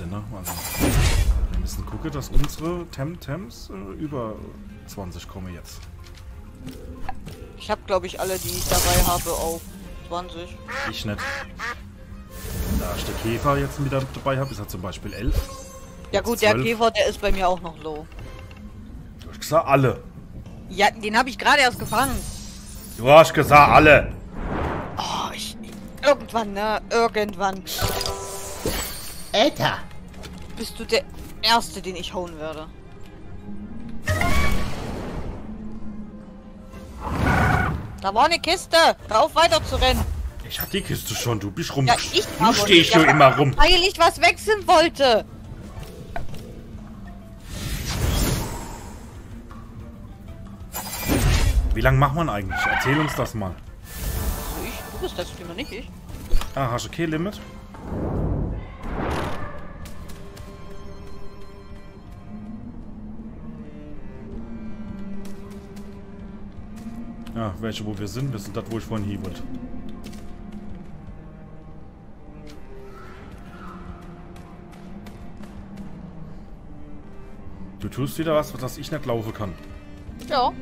sind, ne? Also, wir müssen gucken, dass unsere Temps über 20 kommen jetzt. Ich habe, glaube ich, alle, die ich dabei habe, auf 20. Ich nicht. Da ich der Käfer jetzt wieder dabei habe, ist er zum Beispiel 11. Ja gut, 12. der Käfer, der ist bei mir auch noch low. Du hast gesagt, alle. Ja, den habe ich gerade erst gefangen. Du hast gesagt, alle. Oh, irgendwann, ne? Irgendwann. Alter! Bist du der Erste, den ich hauen werde. Da war eine Kiste. Hör auf, weiter zu rennen. Ich hatte die Kiste schon, du bist rum. Ja, ich du aber stehst nicht. schon Ja, immer rum. weil ich was wechseln wollte. Wie lange macht man eigentlich? Erzähl uns das mal. Also du bist der Streamer, nicht ich. Ah, hast du okay Limit? Ja, welche wo wir sind? Wir sind das, wo ich vorhin hier wollte. Du tust wieder was, was ich nicht laufen kann. Ja.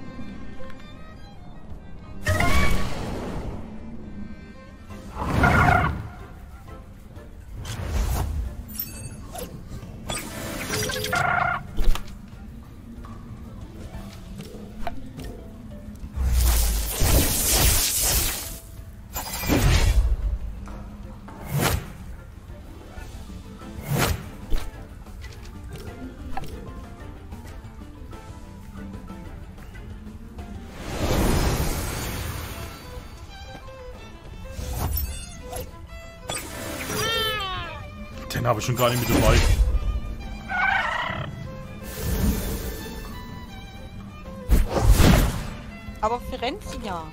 Den habe ich schon gar nicht mit dabei. Aber Firenze ja.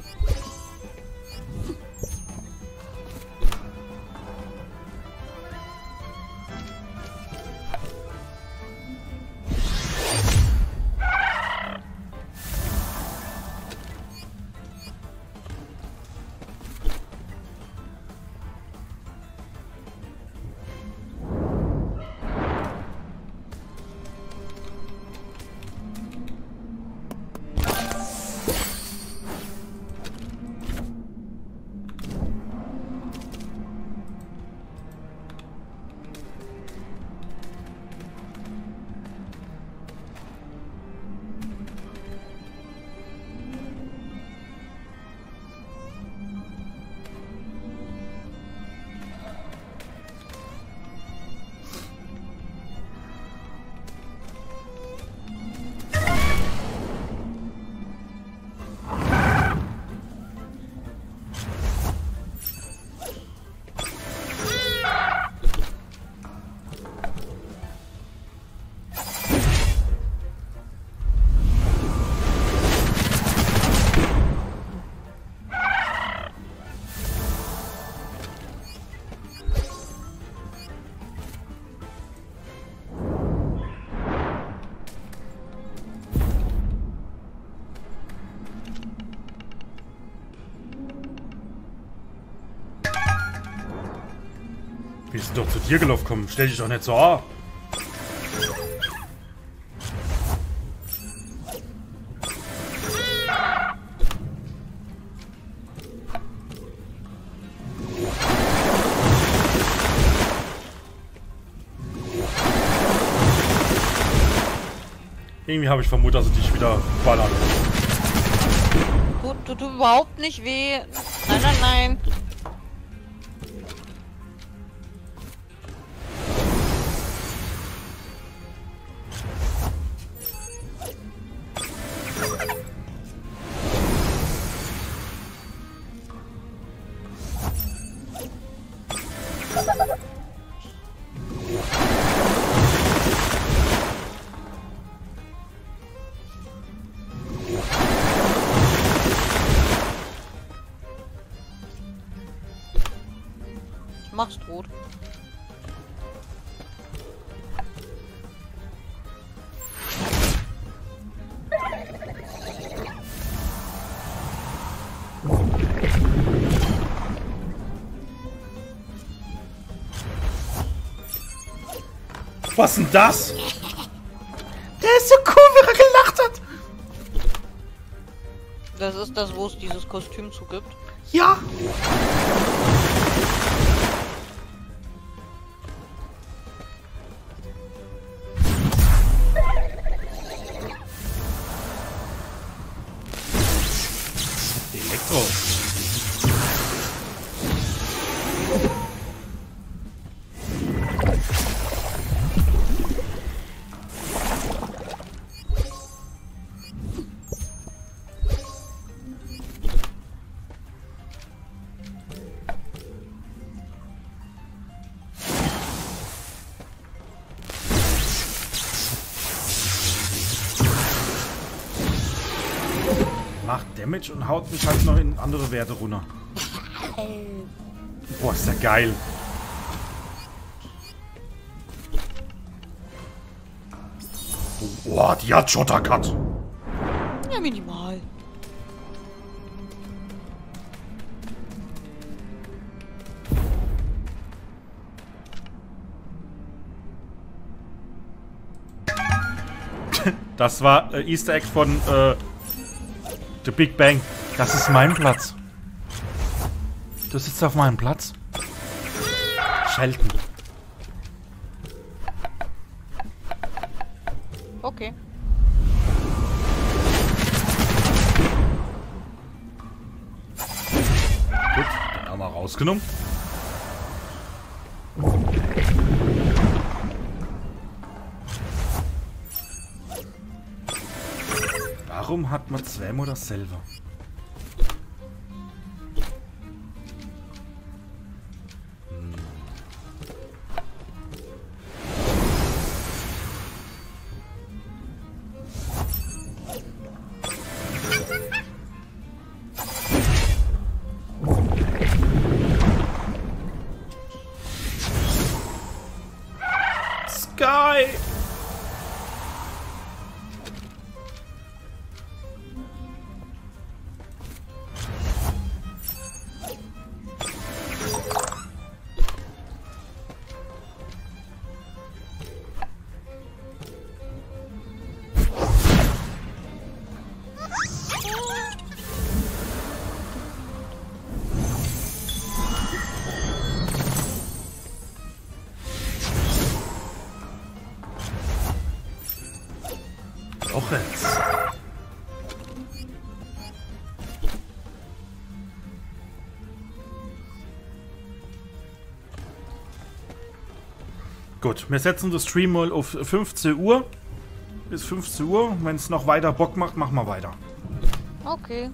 Wir sind doch zu dir gelaufen, komm, stell dich doch nicht so an. Irgendwie habe ich vermutet, dass sie dich wieder ballern. Tut überhaupt nicht weh. Nein, nein, nein. Mach's tot. Was denn das? Der ist so cool, wie er gelacht hat. Das ist das, wo es dieses Kostüm zugibt. Ja. Elektro. Macht Damage und haut mich halt noch in andere Werte runter. Boah, ist ja geil. Boah, die hat Shottercut. Ja, minimal. Das war Easter Egg von The Big Bang. Das ist mein Platz. Du sitzt auf meinem Platz. Shelton. Okay. Gut, dann haben wir rausgenommen. Warum hat man zweimal dasselbe? Sky! Auch jetzt. Gut, wir setzen das Stream mal auf 15 Uhr. Bis 15 Uhr. Wenn es noch weiter Bock macht, machen wir weiter. Okay.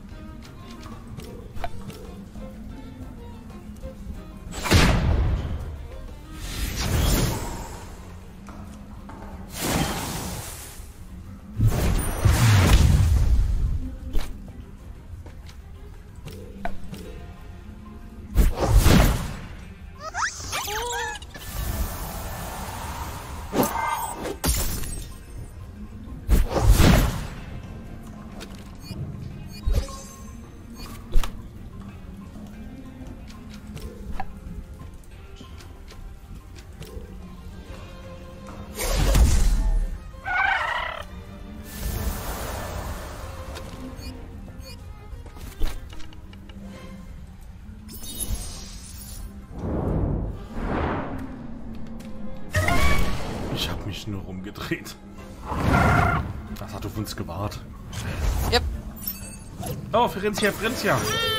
Ich habe mich nur rumgedreht. Das hat auf uns gewartet. Yep. Oh, Frenzia, Frenzia.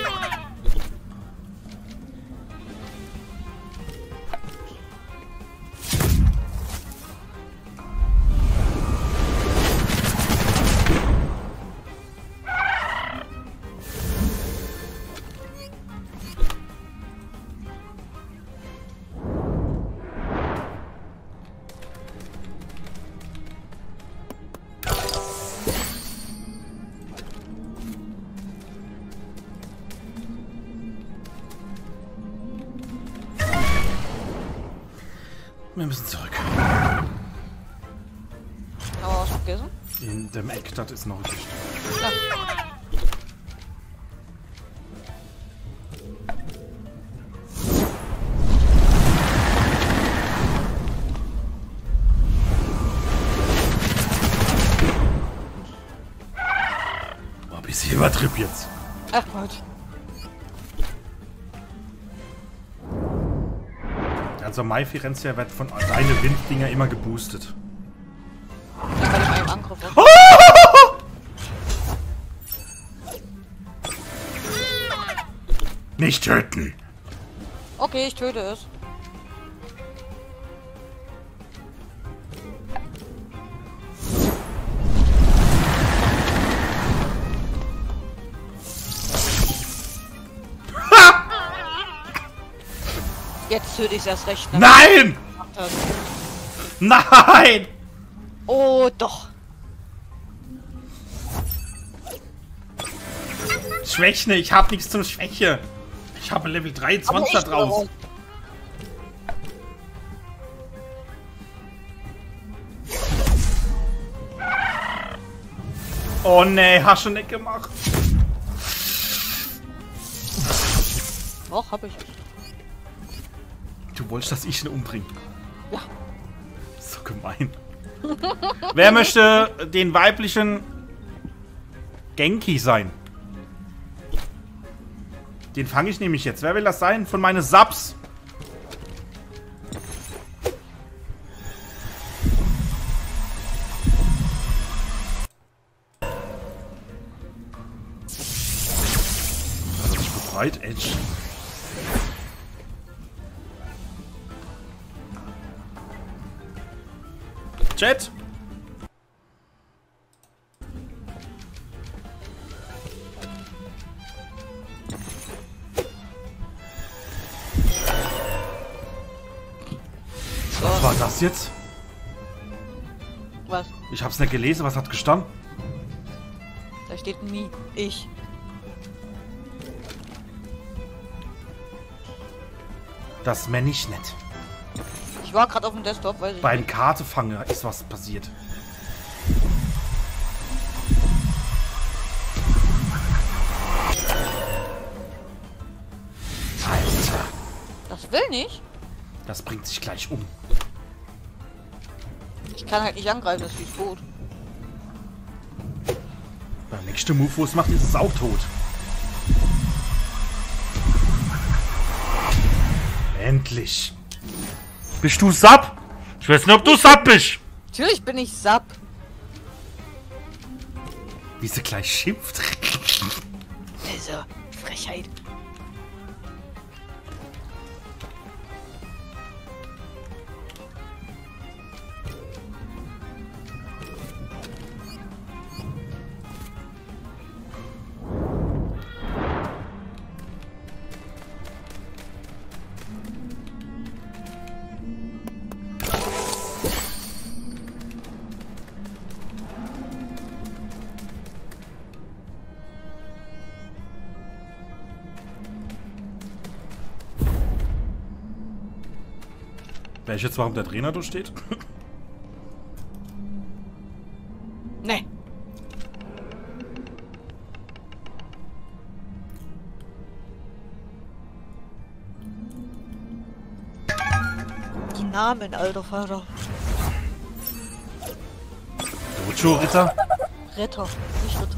Wir müssen zurück. Haben wir was vergessen? In dem Eck, das ist noch richtig. Ja. Silbertrip jetzt. Ach Gott. Also Mai Firenze wird von deine Winddinger immer geboostet. Da kann ich mal im Angriff. Nicht töten! Okay, ich töte es. Jetzt töte ich es erst recht. Nein! Nein! Oh, doch. Schwäche, ich hab nichts zum Schwäche. Ich habe Level 23 da draus. Oh nee, hast du nicht gemacht. Doch, hab ich. Du wolltest, dass ich ihn umbringe. Ja. So gemein. Wer möchte den weiblichen Genki sein? Den fange ich nämlich jetzt. Wer will das sein? Von meinen Subs. Also ich befreit, Edge. Chat. Was war das jetzt? Was? Ich hab's nicht gelesen, was hat gestanden? Da steht nie. Ich. Das männne ich nicht. Ich war gerade auf dem Desktop, weil ich. Beim Kartefanger ist was passiert. Alter. Das will nicht. Das bringt sich gleich um. Ich kann halt nicht angreifen, das ist wie tot. Beim nächsten Move, wo es macht, ist es auch tot. Endlich. Bist du Sub? Ich weiß nicht, ob du Sub bist. Natürlich bin ich Sub. Wie sie gleich schimpft. Also, Frechheit. Weiß ich jetzt, warum der Trainer da steht? Nee. Die Namen, alter Vater. Dojo Ritter? Ritter, nicht Ritter.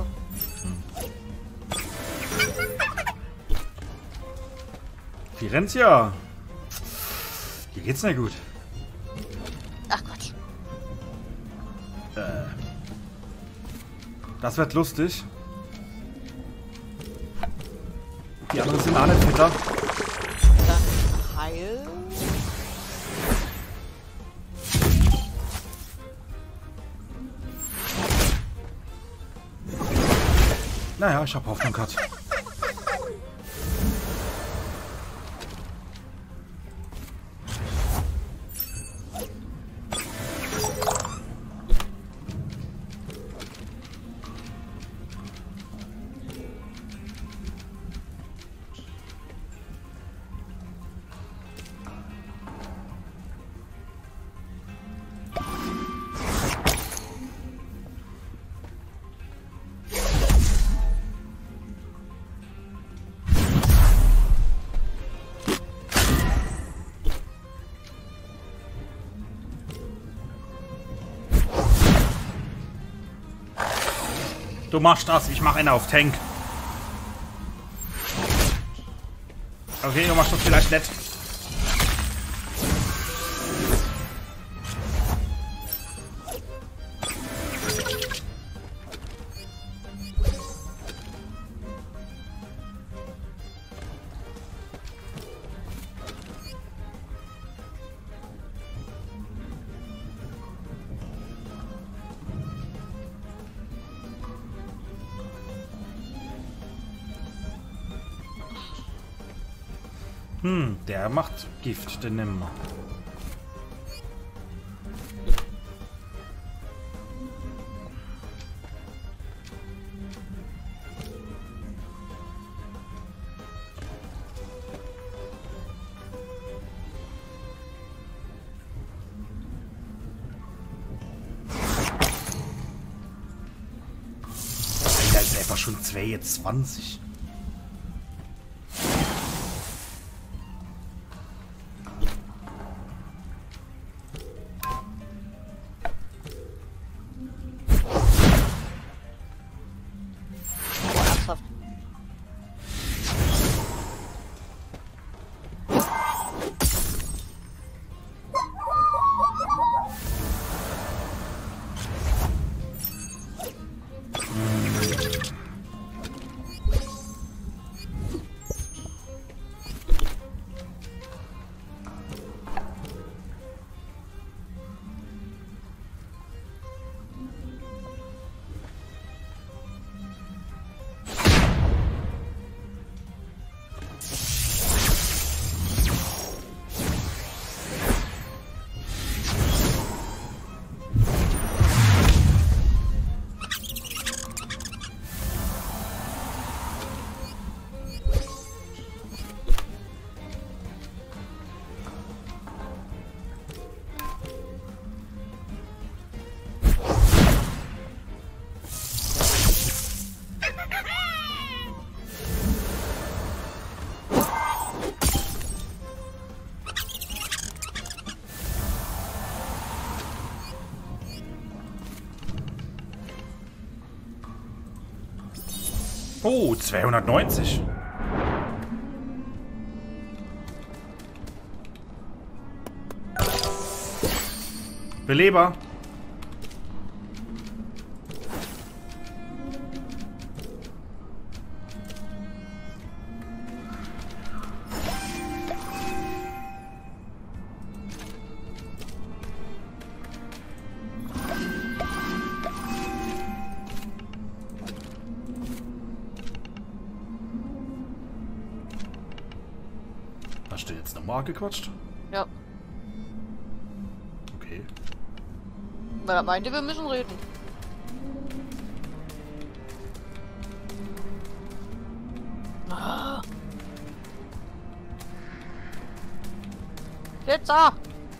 Firenze. Hier geht's nicht gut. Ach Quatsch. Das wird lustig. Die anderen sind alle fitter. Dann Heil. Naja, ich hab Hoffnung gehabt. Du machst das, ich mach einen auf Tank. Okay, du machst das vielleicht nicht. Der macht Gift, den nehmen wir. Da ist einfach schon 22. Oh, 290. Beleber. Hast du jetzt nochmal gequatscht? Ja. Okay. Weil er meinte, wir müssen reden. Ah. Jetzt ah!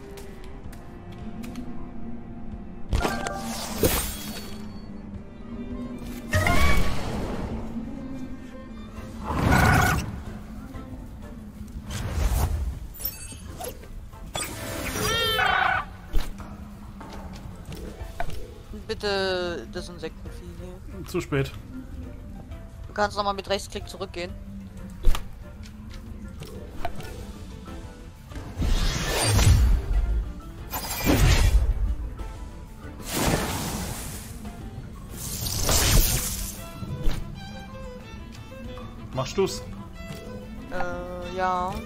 Bitte das Insektenvieh hier. Zu spät. Du kannst nochmal mit Rechtsklick zurückgehen. Machst du's? Ja.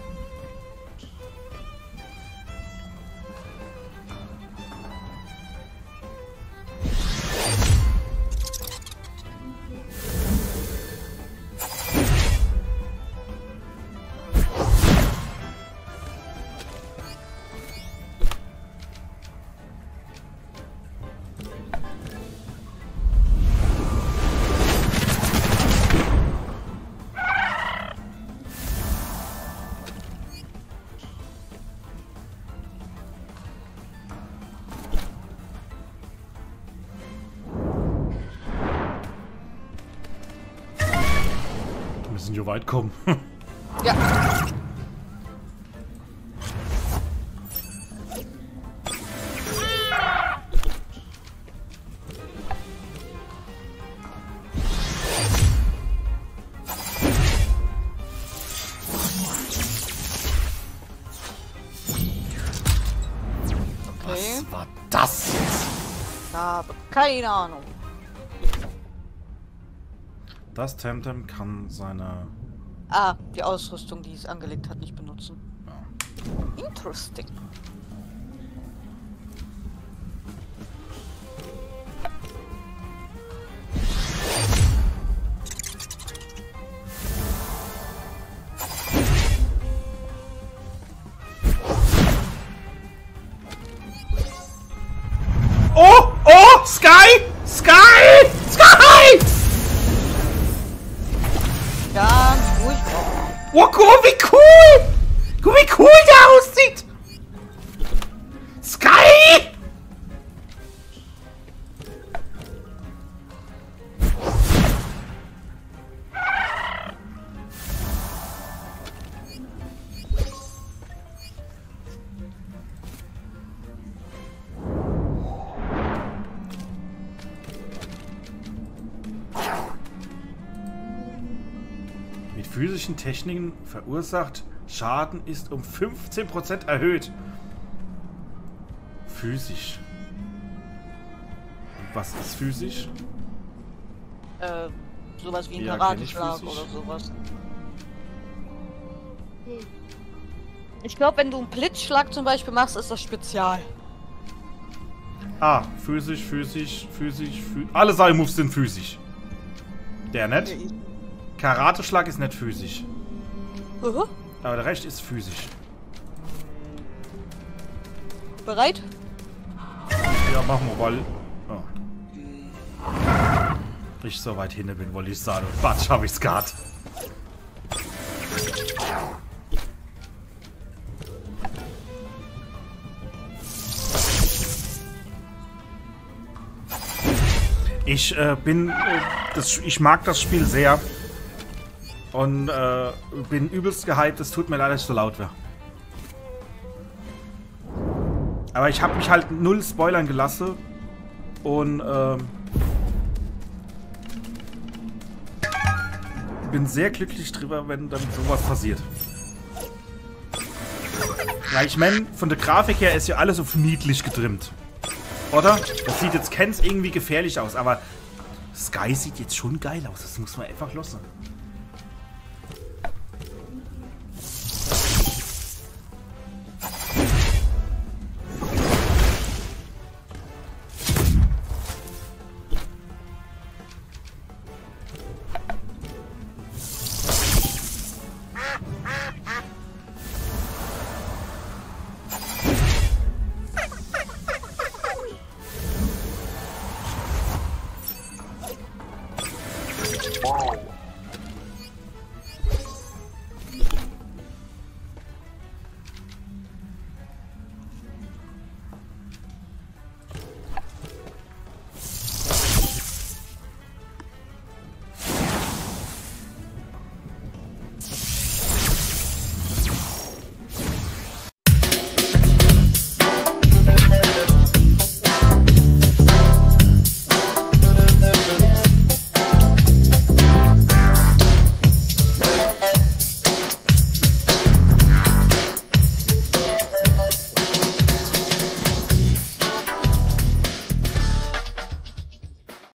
Wir müssen hier weit kommen. Ja. Ich habe keine Ahnung. Das Temtem kann seine... Ah, die Ausrüstung, die es angelegt hat, nicht benutzen. Ja. Interesting. Oh! Oh! Sky! Sky! Sky! Ganz ruhig. Oh, guck mal, wie cool! Guck mal, wie cool der aussieht! Sky! Mit physischen Techniken verursacht Schaden ist um 15% erhöht. Physisch. Was ist physisch? Sowas wie ein Ja, kenn ich Karateschlag physisch. oder sowas. Ich glaube, wenn du einen Blitzschlag zum Beispiel machst, ist das Spezial. Ah, physisch. Alle seine Moves sind physisch. Der nicht? Karateschlag ist nicht physisch. Aber der Rest ist physisch. Bereit? Ja, machen wir, weil... Oh. Ich so weit hinne bin, wollte ich sagen. Und batsch, hab ich's gehabt. Ich ich mag das Spiel sehr. Und bin übelst gehypt. Es tut mir leid, dass ich so laut wäre. Aber ich habe mich halt null spoilern gelassen. Und bin sehr glücklich drüber, wenn dann sowas passiert. Ja, ich meine, von der Grafik her ist ja alles auf niedlich getrimmt. Oder? Das sieht jetzt Kens irgendwie gefährlich aus, aber Sky sieht jetzt schon geil aus. Das muss man einfach lassen. Wow.